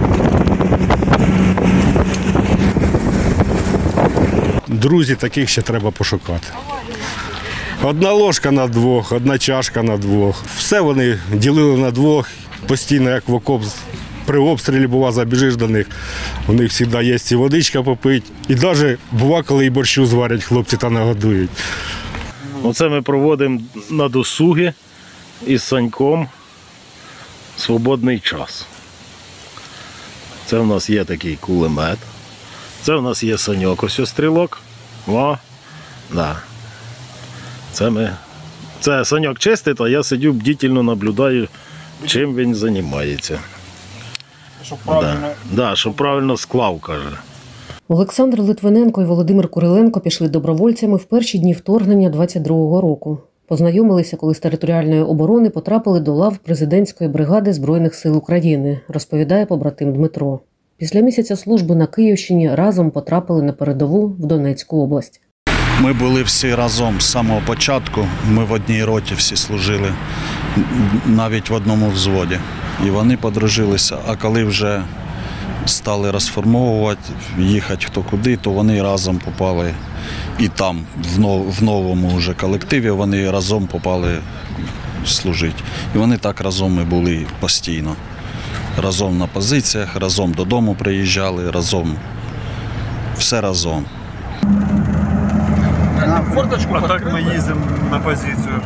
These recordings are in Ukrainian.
Друзі, таких ще треба пошукати. Одна ложка на двох, одна чашка на двох. Все вони ділили на двох, постійно як в окоп. При обстрілі, бува, забіжиш до них, у них завжди є і водичка попити. І навіть бува, коли і борщу зварять хлопці та нагодують. Оце ми проводимо на досуги із Саньком свободний час. Це в нас є такий кулемет. Це в нас є Саньок, ось стрілок. О, да. Це Саньок чистить, а я сидю, бдительно наблюдаю, чим він займається. Щоб правильно... Да, щоб правильно склав, каже. Олександр Литвиненко і Володимир Куриленко пішли добровольцями в перші дні вторгнення 22-го року. Познайомилися, коли з територіальної оборони потрапили до лав президентської бригади Збройних сил України, розповідає побратим Дмитро. Після місяця служби на Київщині разом потрапили на передову в Донецьку область. Ми були всі разом з самого початку, ми в одній роті всі служили, навіть в одному взводі. І вони подружилися, а коли вже стали розформовувати, їхати хто куди, то вони разом попали і там, в новому вже колективі, вони разом попали служити. І вони так разом і були постійно. Разом на позиціях, разом додому приїжджали, разом, все разом. А так ми їздимо на позицію.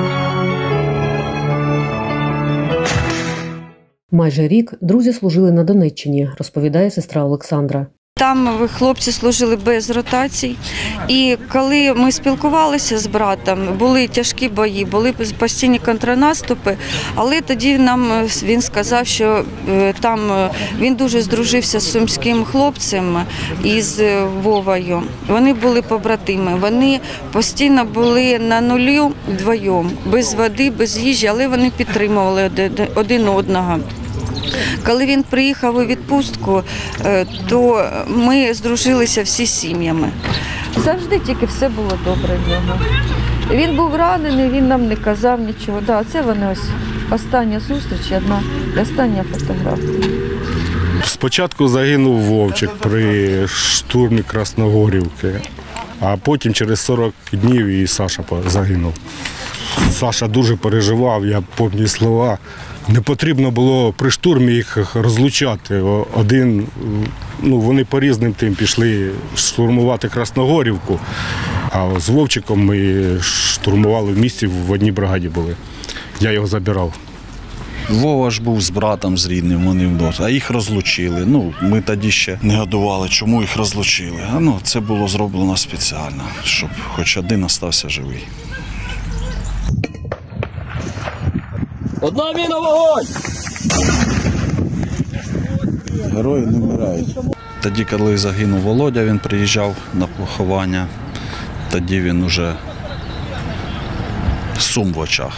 Майже рік друзі служили на Донеччині, розповідає сестра Олександра. Там хлопці служили без ротацій. І коли ми спілкувалися з братом, були тяжкі бої, були постійні контрнаступи, але тоді він сказав, що там він дуже здружився з сумським хлопцем із Вовою. Вони були побратими, вони постійно були на нулі вдвоєм, без води, без їжі, але вони підтримували один одного. Коли він приїхав у відпустку, то ми здружилися всі сім'ями. Завжди тільки все було добре в нього. Він був ранений, він нам не казав нічого. Да, це вони ось остання зустріч, остання фотографія. Спочатку загинув Вовчик при штурмі Красногорівки, а потім через 40 днів і Саша загинув. Саша дуже переживав, я пам'ятаю слова. Не потрібно було при штурмі їх розлучати. Вони по різним тим пішли штурмувати Красногорівку, а з Вовчиком ми штурмували в місті, в одній бригаді були. Я його забирав. Вова ж був з братом, з рідним, вони вдома, а їх розлучили. Ми тоді ще не годували, чому їх розлучили. Це було зроблено спеціально, щоб хоч один залишився живий. Одна міна, вогонь! Герої не вмирають. Тоді, коли загинув Володя, він приїжджав на поховання, тоді він уже сум в очах.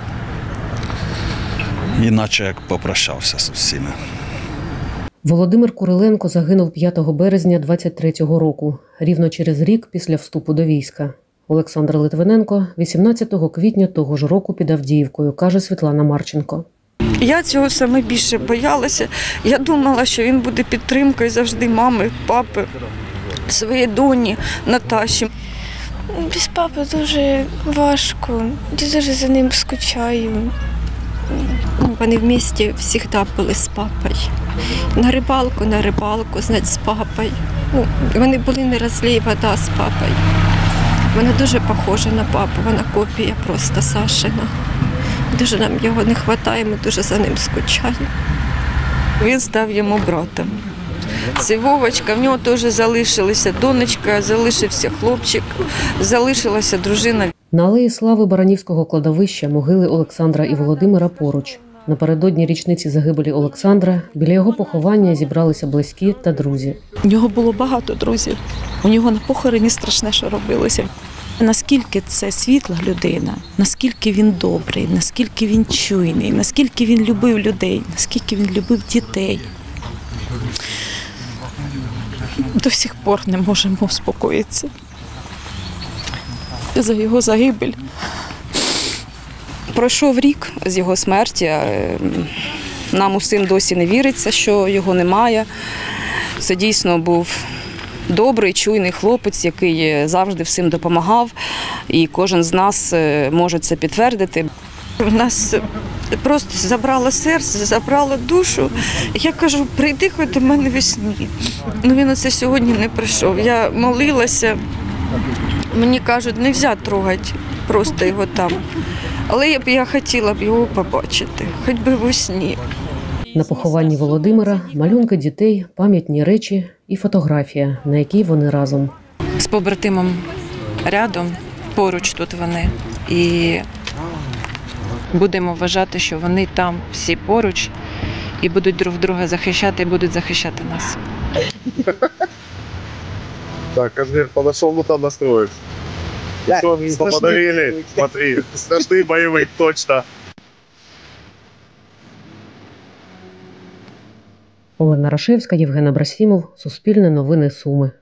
Іначе як попрощався з всіми. Володимир Куриленко загинув 5 березня 23-го року, рівно через рік після вступу до війська. Олександр Литвиненко 18 квітня того ж року під Авдіївкою, каже Світлана Марченко. Я цього саме більше боялася. Я думала, що він буде підтримкою завжди мами, папи, своєї доні Наташі. Без папи дуже важко, я дуже за ним скучаю. Вони в місті завжди були з папою. На рибалку, значить, з папою. Вони були не розлій вода з папою. Вона дуже схожа на папу, вона копія просто Сашина. Дуже нам його не вистачає, ми дуже за ним скучаємо. Він став йому братом. Це Вовочка, в нього теж залишилася донечка, залишився хлопчик, залишилася дружина. На алеї Слави Баранівського кладовища могили Олександра і Володимира поруч. Напередодні річниці загибелі Олександра біля його поховання зібралися близькі та друзі. У нього було багато друзів. У нього на похороні страшне, що робилося. Наскільки це світла людина, наскільки він добрий, наскільки він чуйний, наскільки він любив людей, наскільки він любив дітей. До сих пор не можемо успокоїтися за його загибель. Пройшов рік з його смерті. Нам усім досі не віриться, що його немає. Це дійсно був добрий, чуйний хлопець, який завжди всім допомагав. І кожен з нас може це підтвердити. У нас просто забрало серце, забрало душу. Я кажу, прийди хоч до мене весні. Ну він оце сьогодні не прийшов. Я молилася. Мені кажуть, не можна трогати просто його там. Але я хотіла б його побачити, хоч би весні. На похованні Володимира малюнки дітей, пам'ятні речі і фотографія, на якій вони разом. З побратимом рядом, поруч тут вони. І будемо вважати, що вони там всі поруч і будуть друг друга захищати, і будуть захищати нас. Так, Азмир подошел, ну там настроился. Что подарили? Смотри, страшный боевик, точно. Олена Рашевська, Євген Абрасімов, Суспільне новини Суми.